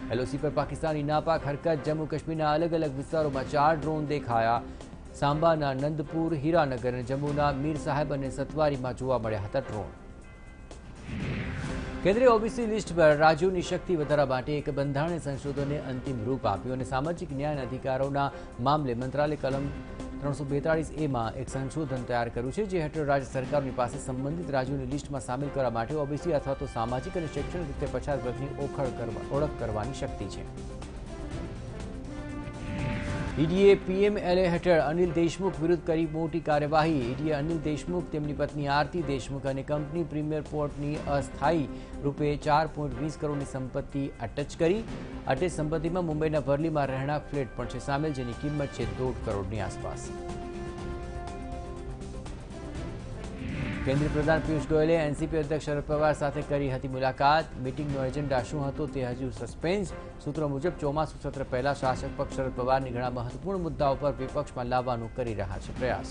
LOC पर पाकिस्तानी नापाक हरकत। जम्मू कश्मीરના અલગ અલગ વિસ્તારોમાં 4 ડ્રોન દેખાયા। સાંબાના નંદપુર, હીરાનગર અને જમ્મુના મીર સાહેબ અને સતવારીમાં જોવા મળ્યા હતા ડ્રોન। કેન્દ્રીય ઓબીસી લિસ્ટ પર રાજ્યોની શક્તિ વધારવા માટે એક બંધારણીય સંશોધનને અંતિમ રૂપ આપ્યું અને સામાજિક ન્યાય અને અધિકારોના મામલે મંત્રાલય કલમ 342A માં એક સંશોધન તૈયાર કર્યું છે, જે હેઠળ રાજ્ય સરકારોની પાસે સંબંધિત રાજ્યોની લિસ્ટમાં સામેલ કરવા માટે ઓબીસી અથવા તો સામાજિક અને શૈક્ષણિક રીતે પછાત વર્ગની ઓળખ કરવાની શક્તિ છે। ઈડીએ પીએમએલએ હેઠળ અનિલ દેશમુખ વિરુદ્ધ કરી મોટી કાર્યવાહી। ઈડીએ અનિલ દેશમુખ, તેમની પત્ની આરતી દેશમુખ અને કંપની પ્રીમિયર પોર્ટની અસ્થાયી રૂપે 4.20 કરોડની સંપત્તિ અટચ કરી। અટેચ સંપત્તિમાં મુંબઈના વર્લીમાં રહેણાંક ફ્લેટ પણ છે સામેલ, જેની કિંમત છે 1.5 કરોડની આસપાસ। કેન્દ્રીય પ્રધાન પિયુષ ગોયલે એનસીપી અધ્યક્ષ શરદ પવાર સાથે કરી હતી મુલાકાત। મીટિંગનો એજન્ડા શું હતો તે હજુ સસ્પેન્સ। સૂત્રો મુજબ ચોમાસુ સત્ર પહેલા શાસક પક્ષ શરદ પવારની ઘણા મહત્વપૂર્ણ મુદ્દાઓ પર વિપક્ષમાં લાવવાનું કરી રહ્યા છે પ્રયાસ।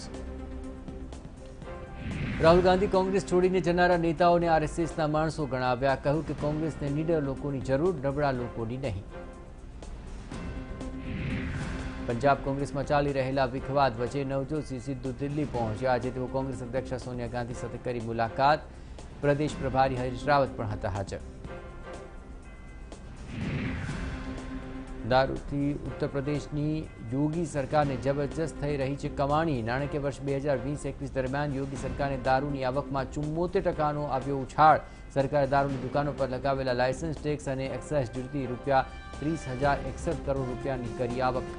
રાહુલ ગાંધી કોંગ્રેસ છોડીને જનારા નેતાઓને આરએસએસના માણસો ગણાવ્યા। કહ્યું કે કોંગ્રેસને નીડર લોકોની જરૂર, નબળા લોકોની નહીં। पंजाब कांग्रेस में चाली रहेला विखवाद वच्चे नवजोत सिंह सिद्धू दिल्ली पहुंच्या। आज तेओ कांग्रेस अध्यक्ष सोनिया गांधी साथे करी मुलाकात। प्रदेश प्रभारी हरीश रावत पण हता हाजर। दारूथी उत्तर प्रदेशनी योगी सरकारने जबरदस्त थई रही छे कमाणी। नाણાકીય वर्ष 2020-21 दरमियान योगी सरकारने दारूनी आवकमां 74% આવ્યો ઉછાળ। सरकारे दारूनी दुकानों पर लगावेला लाइसेंस टेक्स और एक्साइज ड्यूटी रूपिया 30,061 करोड़ रूपियानी करी आवक।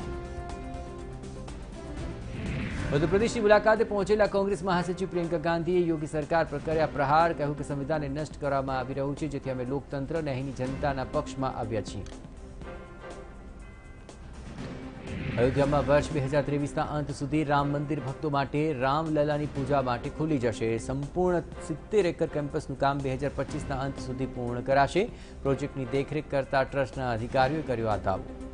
मध्यप्रदेश की मुलाकाते पहुंचेला कांग्रेस महासचिव प्रियंका गांधीए योगी सरकार पर कर्या प्रहार। कहूं कि संविधान ने नष्ट करवामां आवी रह्युं छे, जेथी अमे लोकतंत्र ने अहींनी जनताना पक्षमां आव्या छीए। अयोध्या में वर्ष 2023 अंत सुधी राम मंदिर भक्तों माटे रामललानी पूजा माटे खुली जशे। संपूर्ण 70 एकड़ केम्पसनुं काम 2025 अंत सुधी पूर्ण कराशे। प्रोजेक्टनी देखरेख करता ट्रस्टना अधिकारीओए कर्यो आ दावो।